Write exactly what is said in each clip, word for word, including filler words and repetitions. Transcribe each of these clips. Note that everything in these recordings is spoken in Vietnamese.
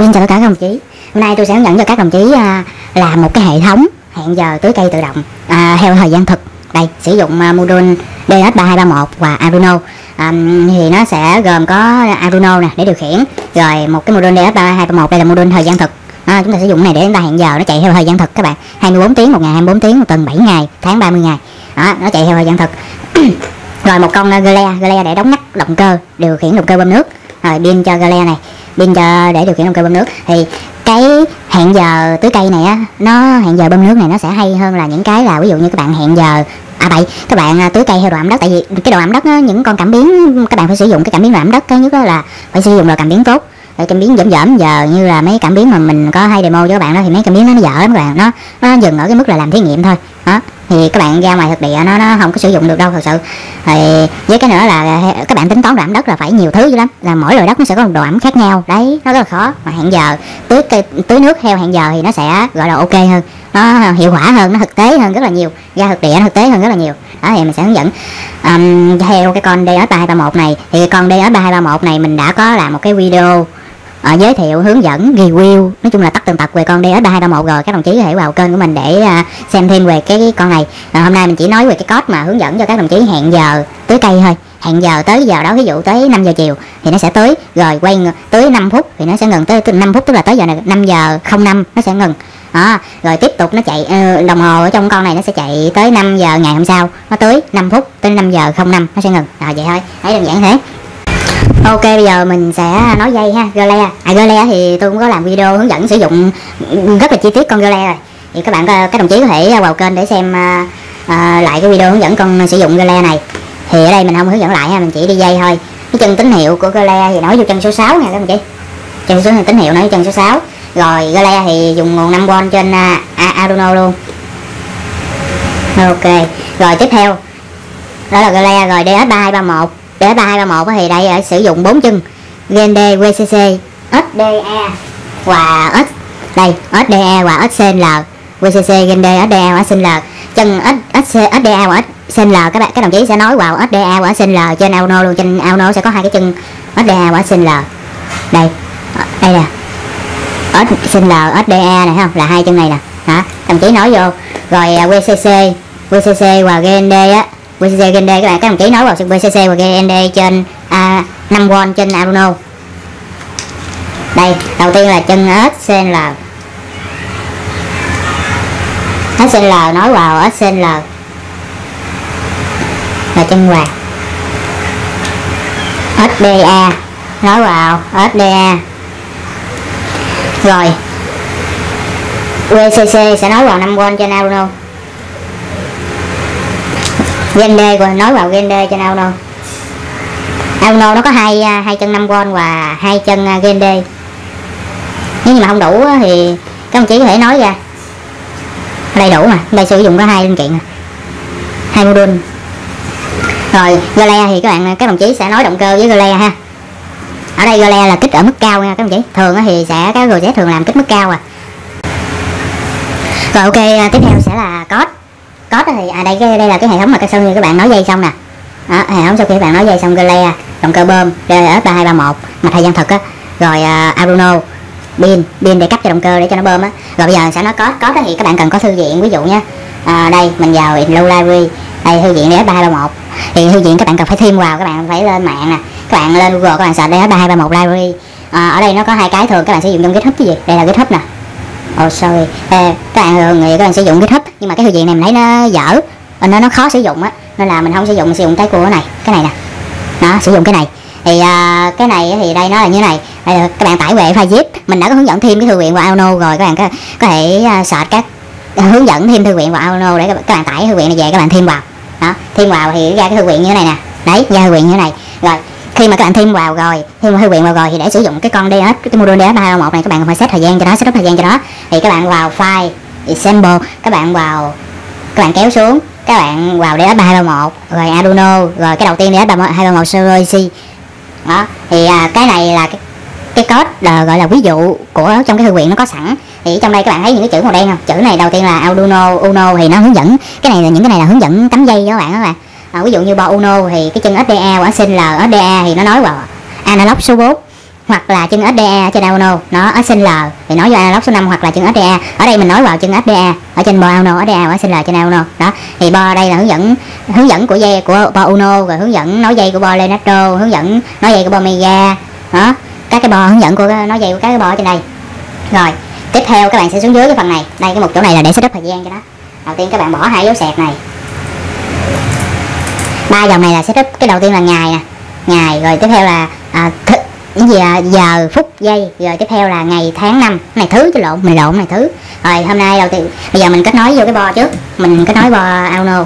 Xin chào tất cả các đồng chí. Hôm nay tôi sẽ hướng dẫn cho các đồng chí à, làm một cái hệ thống hẹn giờ tưới cây tự động à, theo thời gian thực. Đây, sử dụng à, module D S ba hai ba một và Arduino. À, thì nó sẽ gồm có Arduino nè để điều khiển, rồi một cái module D S ba hai ba một, đây là module thời gian thực. À, chúng ta sử dụng này để chúng ta hẹn giờ, nó chạy theo thời gian thực các bạn. hai mươi bốn tiếng một ngày, hai mươi bốn tiếng một tuần, bảy ngày, tháng ba mươi ngày. Đó, nó chạy theo thời gian thực. Rồi một con Glea, Glea để đóng ngắt động cơ, điều khiển động cơ bơm nước. Rồi pin cho Glea này, pin cho để điều khiển động cơ bơm nước. Thì cái hẹn giờ tưới cây này á, nó hẹn giờ bơm nước này nó sẽ hay hơn là những cái là ví dụ như các bạn hẹn giờ à vậy các bạn tưới cây theo độ ẩm đất. Tại vì cái độ ẩm đất á, những con cảm biến các bạn phải sử dụng cái cảm biến độ ẩm đất. Cái nhất đó là phải sử dụng là cảm biến tốt. Rồi cảm biến dởm dởm giờ như là mấy cảm biến mà mình có hay demo cho các bạn đó, thì mấy cảm biến đó nó dở lắm các bạn, nó nó dừng ở cái mức là làm thí nghiệm thôi đó. Thì các bạn ra ngoài thực địa nó nó không có sử dụng được đâu thật sự. Thì với cái nữa là các bạn tính toán độ ẩm đất là phải nhiều thứ dữ lắm, là mỗi loại đất nó sẽ có một độ ẩm khác nhau đấy, nó rất là khó. Mà hẹn giờ tưới cây tưới nước theo hẹn giờ thì nó sẽ gọi là ok hơn, nó hiệu quả hơn, nó thực tế hơn rất là nhiều, ra thực địa nó thực tế hơn rất là nhiều. Đó thì mình sẽ hướng dẫn um, theo cái con D S ba hai ba một này. Thì con D S ba hai ba một này mình đã có làm một cái video uh, giới thiệu, hướng dẫn, review, nói chung là tất tần tật về con D S ba hai ba một rồi. Các đồng chí có thể vào kênh của mình để uh, xem thêm về cái con này. Rồi hôm nay mình chỉ nói về cái code mà hướng dẫn cho các đồng chí hẹn giờ tưới cây thôi. Hẹn giờ tới giờ đó, ví dụ tới năm giờ chiều thì nó sẽ tưới, rồi quay tới năm phút thì nó sẽ ngừng, tới năm phút tức là tới giờ này năm giờ không năm nó sẽ ngừng. Đó, rồi tiếp tục nó chạy uh, đồng hồ ở trong con này nó sẽ chạy tới năm giờ ngày hôm sau, nó tưới năm phút tới năm giờ không năm nó sẽ ngừng. Rồi vậy thôi, thấy đơn giản thế. Ok, bây giờ mình sẽ nói dây ha. Glea, à Glea thì tôi cũng có làm video hướng dẫn sử dụng rất là chi tiết con Glea rồi. Thì các bạn các đồng chí có thể vào kênh để xem uh, uh, lại cái video hướng dẫn con sử dụng Glea này. Thì ở đây mình không hướng dẫn lại ha, mình chỉ đi dây thôi. Cái chân tín hiệu của Glea thì nói vô chân số sáu nè các đồng chí. Chân số tín hiệu nói vô chân số sáu. Rồi Glea thì dùng nguồn năm vôn trên uh, Arduino luôn. Ok, rồi tiếp theo đó là Glea. Rồi D S ba hai ba một, D S ba hai ba một thì đây sử dụng bốn chân G N D, V C C, S D A và S đây S D A và S C L, V C C, G N D, S D A và S C L. Chân S S D A và S C L các bạn các đồng chí sẽ nói vào S D A và S C L trên Arduino luôn. Trên Arduino sẽ có hai cái chân S D A và S C L. Đây đây nè, S C L, S D A này không, là hai chân này nè. Hả? Đồng chí nói vô. Rồi V C C, V C C và G N D á, V C C G N D các bạn các đồng chí nói vào V C C và G N D trên à, năm vôn trên Arduino. Đây, đầu tiên là chân S C L. S C L nói vào S C L là chân quạt. S D A nói vào S D A. Rồi V C C sẽ nói vào năm vôn trên Arduino. G N D nói vào G N D trên Arduino. Arduino nó có hai hai chân năm vôn và hai chân G N D. Nếu như mà không đủ thì các đồng chí có thể nói ra. Ở đây đủ mà, đây sử dụng có hai linh kiện, hai module. Rồi Glea thì các bạn các đồng chí sẽ nói động cơ với Glea ha. Ở đây Glea là kích ở mức cao nha các đồng chí. Thường thì sẽ các G Z thường làm kích mức cao à. Rồi ok, tiếp theo sẽ là code. Code thì à đây cái đây là cái hệ thống mà sau khi các bạn nói dây xong nè. Đó, hệ thống sau khi các bạn nói dây xong, Glea, động cơ bơm D S ba hai ba một mà thời gian thực á. Rồi uh, Arduino, pin, pin để cấp cho động cơ để cho nó bơm á. Rồi bây giờ sẽ nói code. Code thì các bạn cần có thư viện, ví dụ nha. À, đây mình vào Include Library. Đây thư viện D S ba hai ba một. Thì thư viện các bạn cần phải thêm vào, các bạn phải lên mạng nè. Các bạn lên Google các bạn search D S ba hai ba một Library. À, ở đây nó có hai cái thường các bạn sử dụng trong GitHub cái gì? Đây là GitHub nè. Oh sorry. À, các bạn thường thì các bạn sử dụng GitHub, nhưng mà cái thư viện này mình thấy nó dở, nó nó khó sử dụng á, nên là mình không sử dụng, mình sử dụng cái của này, cái này nè. Đó, sử dụng cái này. Thì uh, cái này thì đây nó là như thế này. Đây là các bạn tải về file zip. Mình đã có hướng dẫn thêm cái thư viện vào Arduino rồi, các bạn có, có thể uh, search các uh, hướng dẫn thêm thư viện vào Arduino để các, các bạn tải thư viện này về các bạn thêm vào. Đó, thêm vào thì ra cái thư viện như thế này nè. Đấy, ra thư viện như thế này. Rồi khi mà các bạn thêm vào rồi, thêm thư viện vào rồi thì để sử dụng cái con D S, cái module D S ba hai ba một này các bạn phải set thời gian cho nó, setup thời gian cho nó. Thì các bạn vào file example, các bạn vào các bạn kéo xuống, các bạn vào D S ba hai ba một rồi Arduino, rồi cái đầu tiên D S ba hai ba một Serial C. Đó, thì à, cái này là cái, cái code là gọi là ví dụ của trong cái thư viện nó có sẵn. Thì trong đây các bạn thấy những cái chữ màu đen không? Chữ này đầu tiên là Arduino Uno thì nó hướng dẫn, cái này là những cái này là hướng dẫn cắm dây cho các bạn các bạn. À, ví dụ như bo Uno thì cái chân S D A của S L, S D A thì nó nói vào analog số bốn. hoặc là chân ét đê e ở trên Arduino, nó ở sinh L thì nói vô analog số năm hoặc là chân ét đê e. Ở đây mình nói vào chân ét đê e ở trên bo Arduino, ét đê e ở sinh L trên Arduino đó. Thì bo đây là hướng dẫn hướng dẫn của dây của bo Uno, rồi hướng dẫn nối dây của bo Leonardo, hướng dẫn nối dây của bo Mega đó, các cái bo hướng dẫn của nối dây của các cái bo ở trên đây. Rồi tiếp theo các bạn sẽ xuống dưới cái phần này, đây cái một chỗ này là để setup thời gian cho nó. Đầu tiên các bạn bỏ hai dấu sẹt này, ba dòng này là setup. Cái đầu tiên là ngày nè, ngày, rồi tiếp theo là à, th những gì à, giờ phút giây, rồi tiếp theo là ngày tháng năm. Cái này thứ chứ lộn, mình lộn này thứ. Rồi hôm nay đầu tiên bây giờ mình kết nối vô cái bo trước, mình kết nối bo Arduino.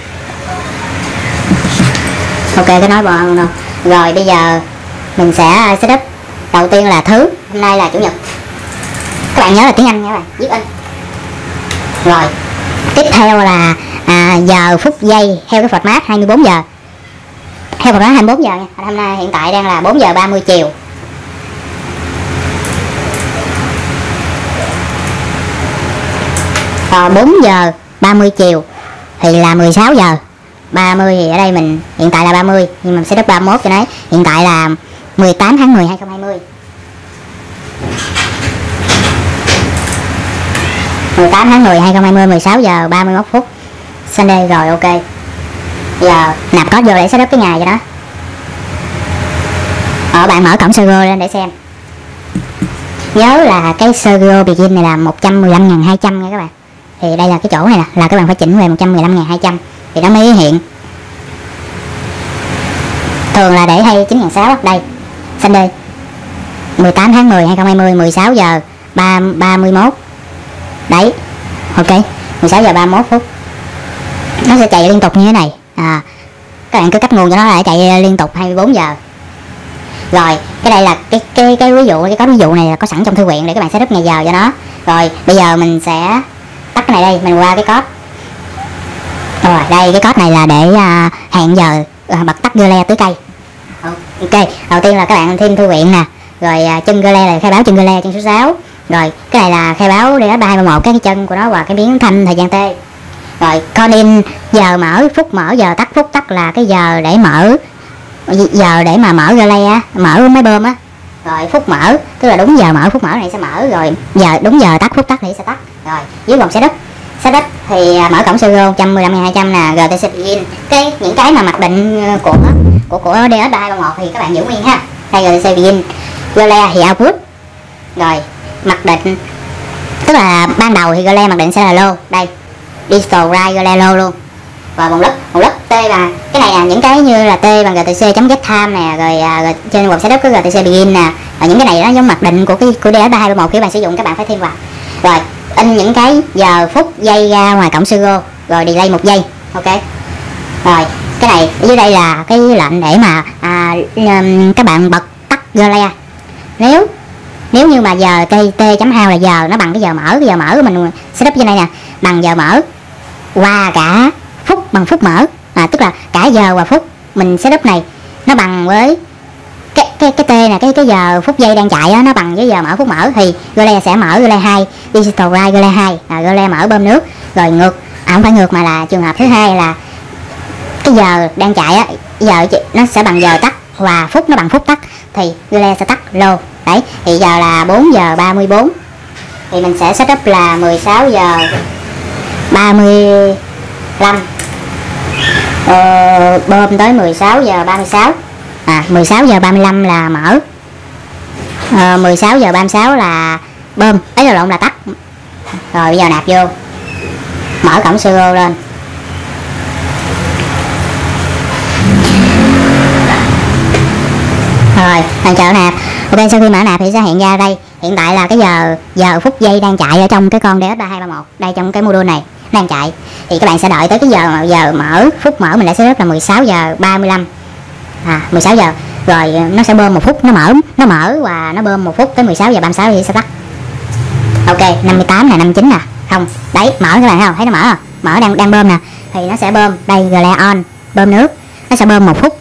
Ok, kết nối bo Arduino. Rồi bây giờ mình sẽ setup. Đầu tiên là thứ, hôm nay là chủ nhật, các bạn nhớ là tiếng Anh nha các bạn, viết in. Rồi tiếp theo là à, giờ phút giây theo cái format hai mươi bốn giờ, theo format hai mươi bốn giờ nha. Hôm nay hiện tại đang là bốn giờ ba mươi chiều. Rồi bốn giờ ba mươi chiều thì là mười sáu giờ ba mươi, thì ở đây mình hiện tại là ba mươi nhưng mình sẽ đắp ba mươi mốt cho đấy. Hiện tại là mười tám tháng mười hai nghìn không trăm hai mươi. mười tám tháng mười hai nghìn không trăm hai mươi, mười sáu giờ ba mươi mốt phút. Sunday. Rồi ok. Giờ nạp code vô để setup cái ngày cho đó. Ở bạn mở cổng Sergo lên để xem. Nhớ là cái Sergo Begin này là một trăm mười lăm nghìn hai trăm nha các bạn. Thì đây là cái chỗ này nè, là các bạn phải chỉnh về một trăm mười lăm nghìn hai trăm thì nó mới hiện. Thường là để hay chín nghìn sáu trăm. Đây Sunday mười tám tháng mười hai nghìn không trăm hai mươi, mười sáu giờ ba mươi mốt. Đấy. Ok, mười sáu giờ ba mươi mốt phút. Nó sẽ chạy liên tục như thế này. À, các bạn cứ cấp nguồn cho nó lại chạy liên tục hai mươi bốn giờ. Rồi, cái đây là cái cái cái ví dụ, cái có ví dụ này là có sẵn trong thư viện để các bạn setup ngày giờ cho nó. Rồi, bây giờ mình sẽ tắt cái này đây, mình qua cái code. Rồi, đây cái code này là để uh, hẹn giờ uh, bật tắt relay tưới cây. Ok, đầu tiên là các bạn thêm thư viện nè. Rồi uh, chân relay là khai báo chân relay chân số sáu. Rồi, cái này là khai báo đê ét ba hai ba một, cái chân của nó và cái biến thanh thời gian T. Rồi, call in giờ mở, phút mở, giờ tắt, phút tắt là cái giờ để mở, giờ để mà mở relay á, mở máy bơm á. Rồi phút mở tức là đúng giờ mở, phút mở này sẽ mở, rồi giờ đúng giờ tắt, phút tắt thì sẽ tắt. Rồi dưới vòng setup, setup thì mở cổng Sergo một trăm mười lăm nghìn hai trăm nè, rờ tê xê Begin. Cái những cái mà mặc định của của của đê ét ba hai ba một thì các bạn giữ nguyên ha. Đây rờ tê xê Begin, relay thì output. Rồi mặc định tức là ban đầu thì relay mặc định sẽ là low. Đây digital write relay low luôn. Và vòng lất, vòng lất T và cái này là những cái như là T bằng rờ tê xê chấm get time nè, rồi, à, rồi trên vòng setup có rờ tê xê Begin nè. Và những cái này nó giống mặc định của cái của đê ét ba hai ba một, khi bạn sử dụng các bạn phải thêm vào. Rồi in những cái giờ phút giây ra ngoài cổng Sergo, rồi delay một giây. Ok. Rồi cái này ở dưới đây là cái lệnh để mà à, các bạn bật tắt relay. Nếu nếu như mà giờ t t chấm hao là giờ nó bằng cái giờ mở, cái giờ mở của mình setup trên đây nè, bằng giờ mở qua cả phút bằng phút mở, à, tức là cả giờ và phút mình setup này nó bằng với cái cái cái t nè, cái cái giờ phút giây đang chạy á, nó bằng với giờ mở phút mở thì relay sẽ mở relay hai, digital write relay hai, à, relay mở bơm nước. Rồi ngược, à không phải ngược mà là trường hợp thứ hai là cái giờ đang chạy á, giờ nó sẽ bằng giờ tắt và phút nó bằng phút tắt thì relay sẽ tắt low. Đấy, thì giờ là bốn giờ ba mươi bốn thì mình sẽ setup là mười sáu giờ ba mươi lăm, ờ, bơm tới mười sáu giờ ba mươi sáu, à mười sáu giờ ba mươi lăm là mở, ờ, mười sáu giờ ba mươi sáu là bơm, ấy là lộn là tắt. Rồi bây giờ nạp vô, mở cổng Sergo lên. Rồi, thằng chờ nạp. Ok, sau khi mở nạp thì sẽ hiện ra đây. Hiện tại là cái giờ giờ phút giây đang chạy ở trong cái con đê ét ba hai ba một. Đây trong cái module này đang chạy. Thì các bạn sẽ đợi tới cái giờ giờ mở, phút mở mình đã setup là mười sáu giờ ba mươi lăm. À mười sáu giờ. Rồi nó sẽ bơm một phút, nó mở, nó mở và nó bơm một phút tới mười sáu giờ ba mươi sáu thì sẽ tắt. Ok, năm mươi tám nè, năm mươi chín nè. Không, đấy, mở các bạn thấy không? Thấy nó mở không? Mở đang đang bơm nè. Thì nó sẽ bơm, đây relay on, bơm nước. Nó sẽ bơm một phút.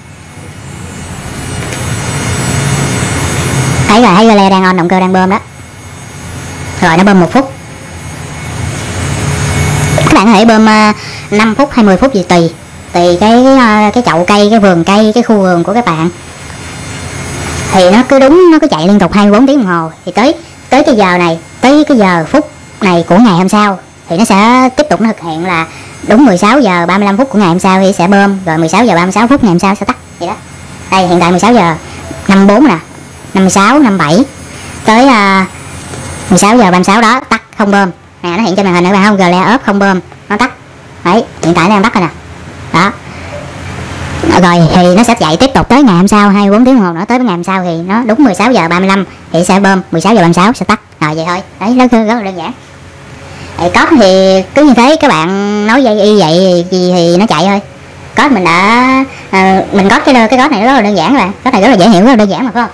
Thấy rồi, thấy relay đang on, động cơ đang bơm đó. Rồi nó bơm một phút. Các bạn có thể bơm uh, năm phút hay mười phút gì tùy. Tùy cái uh, cái chậu cây, cái vườn cây, cái khu vườn của các bạn. thì nó cứ đúng, nó cứ chạy liên tục hai mươi bốn tiếng đồng hồ. Thì tới tới cái giờ này, tới cái giờ phút này của ngày hôm sau thì nó sẽ tiếp tục nó thực hiện là đúng mười sáu giờ ba mươi lăm phút của ngày hôm sau thì sẽ bơm, rồi mười sáu giờ ba mươi sáu phút ngày hôm sau sẽ tắt vậy đó. Đây hiện tại mười sáu giờ năm mươi bốn nè, năm mươi sáu, năm mươi bảy tới uh, mười sáu giờ ba mươi sáu đó tắt không bơm. Nè nó hiện trên màn hình nữa bạn không, glare off không bơm, nó tắt. Đấy, hiện tại nó đang tắt rồi nè. Đó. Rồi thì nó sẽ chạy tiếp tục tới ngày hôm sau hai mươi bốn tiếng đồng hồ nữa, tới ngày hôm sau thì nó đúng mười sáu giờ ba mươi lăm thì sẽ bơm, mười sáu giờ ba mươi sáu sẽ tắt. Rồi vậy thôi. Đấy, nó rất là đơn giản. Thì code thì cứ như thế, các bạn nói dây y vậy thì, thì nó chạy thôi. Code mình đã uh, mình code cái cái code này rất là đơn giản các bạn. Code này rất là dễ hiểu, rất là đơn giản mà phải không?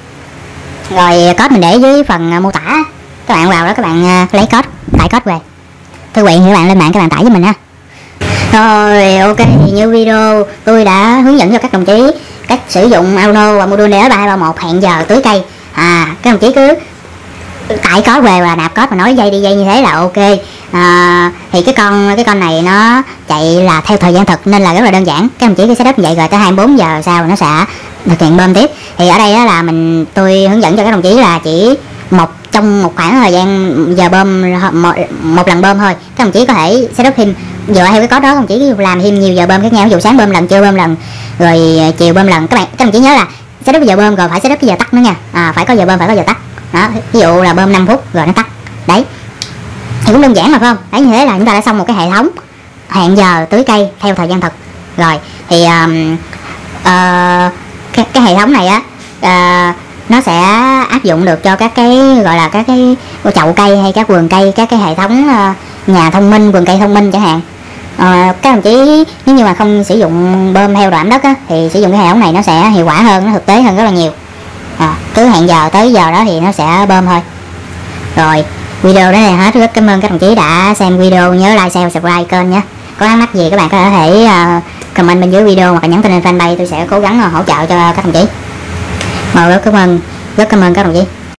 Rồi code mình để dưới phần mô tả, các bạn vào đó các bạn uh, lấy code, tải code về. Thư viện thì các bạn lên mạng các bạn tải với mình ha. Rồi ok, thì như video tôi đã hướng dẫn cho các đồng chí cách sử dụng Arduino và module đê ét ba hai ba một hẹn giờ tưới cây. À các đồng chí cứ tải code về và nạp code và nói dây đi dây như thế là ok. À, thì cái con cái con này nó chạy là theo thời gian thực nên là rất là đơn giản. Các đồng chí cứ setup như vậy rồi tới hai mươi bốn giờ sau nó sẽ thực hiện bơm tiếp. Thì ở đây là mình tôi hướng dẫn cho các đồng chí là chỉ một trong một khoảng thời gian giờ bơm một, một lần bơm thôi. Các đồng chí có thể setup thêm dựa theo cái code đó, các đồng chí làm thêm nhiều giờ bơm khác nhau, ví dụ sáng bơm lần, trưa bơm lần, rồi chiều bơm lần. Các bạn các đồng chí nhớ là setup giờ bơm rồi phải setup cái giờ tắt nữa nha. À, phải có giờ bơm, phải có giờ tắt. Đó, ví dụ là bơm năm phút rồi nó tắt. Đấy. Thì cũng đơn giản mà phải không? Đấy, như thế là chúng ta đã xong một cái hệ thống hẹn giờ tưới cây theo thời gian thực. Rồi thì um, uh, cái, cái hệ thống này á uh, nó sẽ áp dụng được cho các cái gọi là các cái chậu cây hay các vườn cây, các cái hệ thống uh, nhà thông minh, vườn cây thông minh chẳng hạn. Uh, các đồng chí nếu như mà không sử dụng bơm theo đoạn đất á, thì sử dụng cái hệ thống này nó sẽ hiệu quả hơn, nó thực tế hơn rất là nhiều. À, cứ hẹn giờ tới giờ đó thì nó sẽ bơm thôi. Rồi video đến đây hết, rất cảm ơn các đồng chí đã xem video, nhớ like, share, subscribe kênh nhé. Có thắc mắc gì các bạn có thể uh, comment bên dưới video hoặc là nhắn tin lên fanpage, tôi sẽ cố gắng uh, hỗ trợ cho các đồng chí. Rồi rất cảm ơn, rất cảm ơn các đồng chí.